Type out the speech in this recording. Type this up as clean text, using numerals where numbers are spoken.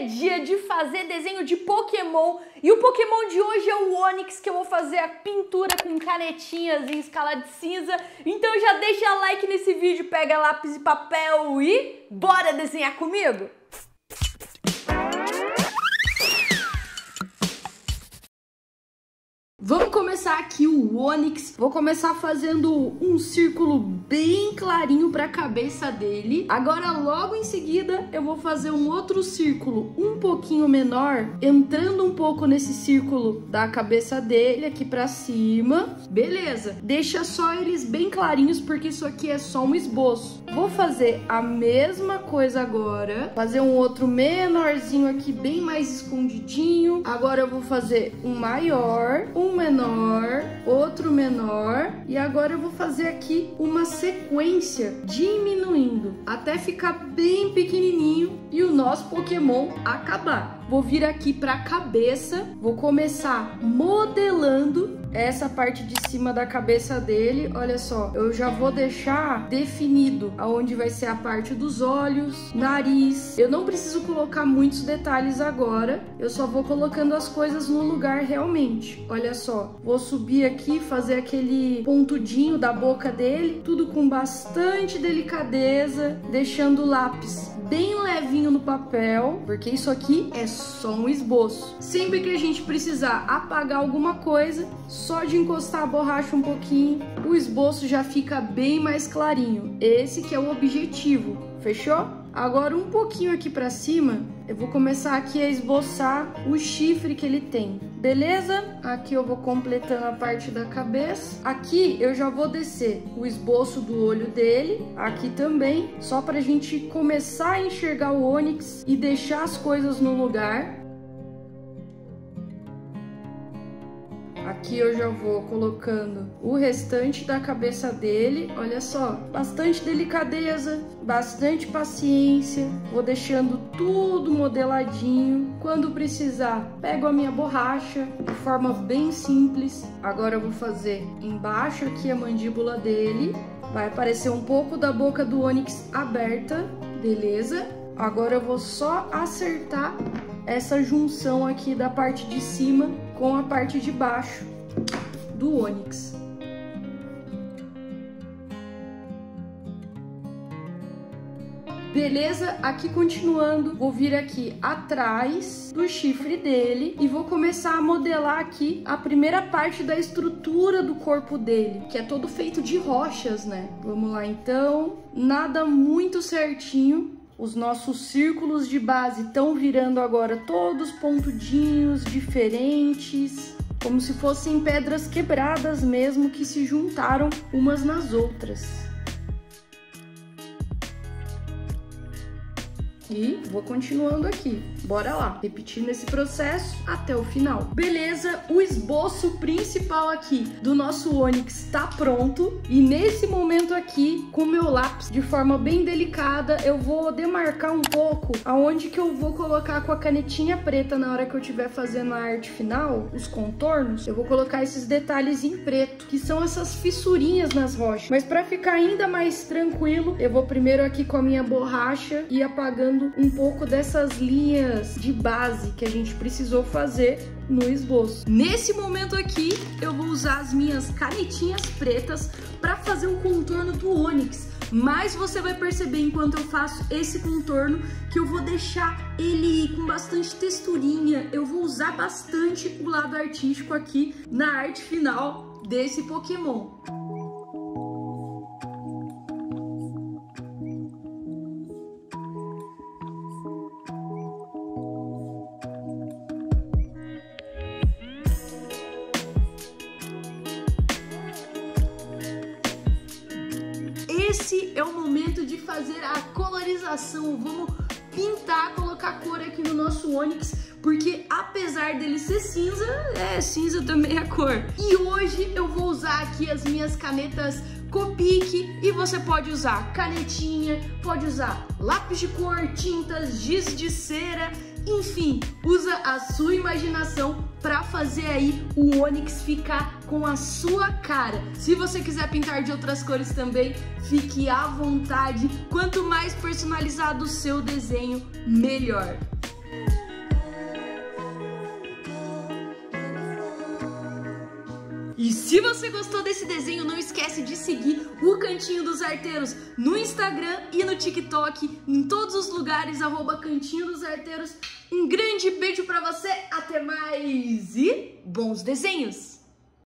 dia de fazer desenho de Pokémon. E o Pokémon de hoje é o Onix, que eu vou fazer a pintura com canetinhas em escala de cinza. Então já deixa like nesse vídeo, pega lápis e papel e bora desenhar comigo? Vamos começar aqui o Onix. Vou começar fazendo um círculo bem clarinho para a cabeça dele. Agora, logo em seguida, eu vou fazer um outro círculo um pouquinho menor, entrando um pouco nesse círculo da cabeça dele aqui para cima. Beleza. Deixa só eles bem clarinhos, porque isso aqui é só um esboço. Vou fazer a mesma coisa agora. Fazer um outro menorzinho aqui, bem mais escondidinho. Agora eu vou fazer um maior, um menor, outro menor, e agora eu vou fazer aqui uma sequência diminuindo até ficar bem pequenininho e o nosso Pokémon acabar. Vou vir aqui para a cabeça, vou começar modelando essa parte de cima da cabeça dele. Olha só, eu já vou deixar definido aonde vai ser a parte dos olhos, nariz. Eu não preciso colocar muitos detalhes agora, eu só vou colocando as coisas no lugar realmente. Olha só, vou subir aqui, fazer aquele pontudinho da boca dele, tudo com bastante delicadeza, deixando o lápis bem levinho no papel, porque isso aqui é só um esboço. Sempre que a gente precisar apagar alguma coisa, só de encostar a borracha um pouquinho, o esboço já fica bem mais clarinho. Esse que é o objetivo, fechou? Agora um pouquinho aqui pra cima, eu vou começar aqui a esboçar o chifre que ele tem, beleza? Aqui eu vou completando a parte da cabeça. Aqui eu já vou descer o esboço do olho dele, aqui também, só pra gente começar a enxergar o Onix e deixar as coisas no lugar. Aqui eu já vou colocando o restante da cabeça dele, olha só, bastante delicadeza, bastante paciência, vou deixando tudo modeladinho. Quando precisar, pego a minha borracha de forma bem simples. Agora eu vou fazer embaixo aqui a mandíbula dele, vai aparecer um pouco da boca do Onix aberta, beleza? Agora eu vou só acertar essa junção aqui da parte de cima com a parte de baixo do Onix. Beleza? Aqui continuando, vou vir aqui atrás do chifre dele e vou começar a modelar aqui a primeira parte da estrutura do corpo dele, que é todo feito de rochas, né? Vamos lá então, nada muito certinho. Os nossos círculos de base estão virando agora todos pontudinhos, diferentes, como se fossem pedras quebradas mesmo, que se juntaram umas nas outras. E vou continuando aqui, bora lá, repetindo esse processo até o final. Beleza, o esboço principal aqui do nosso Onix tá pronto. E nesse momento aqui, com o meu lápis, de forma bem delicada, eu vou demarcar um pouco aonde que eu vou colocar com a canetinha preta na hora que eu estiver fazendo a arte final, os contornos. Eu vou colocar esses detalhes em preto, que são essas fissurinhas nas rochas. Mas para ficar ainda mais tranquilo, eu vou primeiro aqui com a minha borracha e apagando um pouco dessas linhas de base que a gente precisou fazer no esboço. Nesse momento aqui, eu vou usar as minhas canetinhas pretas para fazer o contorno do Onix. Mas você vai perceber enquanto eu faço esse contorno que eu vou deixar ele com bastante texturinha. Eu vou usar bastante o lado artístico aqui na arte final desse Pokémon. Esse é o momento de fazer a colorização. Vamos pintar, colocar cor aqui no nosso Onix, porque apesar dele ser cinza, cinza também é a cor. E hoje eu vou usar aqui as minhas canetas Copic, e você pode usar canetinha, pode usar lápis de cor, tintas, giz de cera, enfim, usa a sua imaginação para fazer aí o Onix ficar com a sua cara. Se você quiser pintar de outras cores também, fique à vontade. Quanto mais personalizado o seu desenho, melhor. E se você gostou desse desenho, não esquece de seguir o Cantinho dos Arteiros no Instagram e no TikTok, em todos os lugares, @Cantinho dos Arteiros. Um grande beijo pra você, até mais e bons desenhos!